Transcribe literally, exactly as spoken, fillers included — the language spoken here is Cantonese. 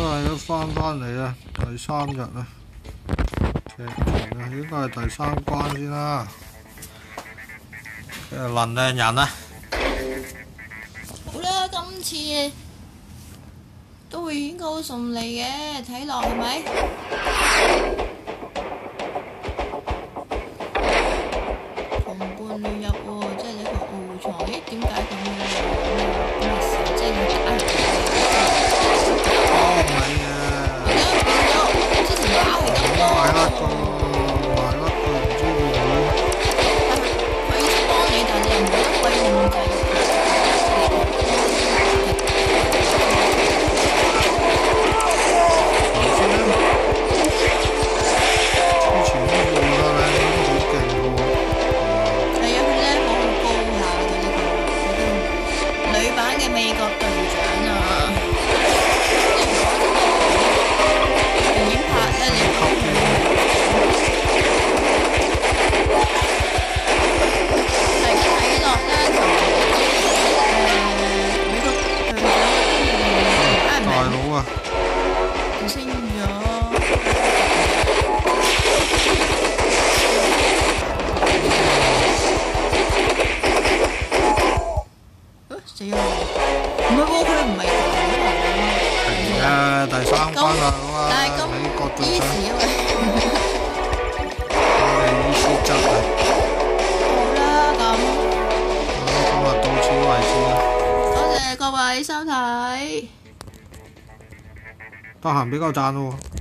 係都翻返嚟啦，第三日啦，劇情啊，應該係第三關先啦。誒，能量人啊！ 好啦，今次都會應該好順利嘅，睇落係咪？同伴亂入喎，即係你個臥床，咦？點解咁嘅？咩事？即係要打人哦，唔係嘅。 而家變咗，之前打係咁多。 賣甩個，賣甩個唔知會唔會？ 佢要幫你，但係你又冇得威控制。美國隊長啊！電影拍咧，你睇係睇落咧就誒美國隊長大佬啊！ 升咗。死咗！唔係喎，佢唔係咁喎。 係啊，第三關啦， 但係咁美國隊長。 easy 啊！ 我哋意思質啊！ 好啦，咁。 好，今日到此為止啦。 多謝各位收睇。 得閒俾個讚喎。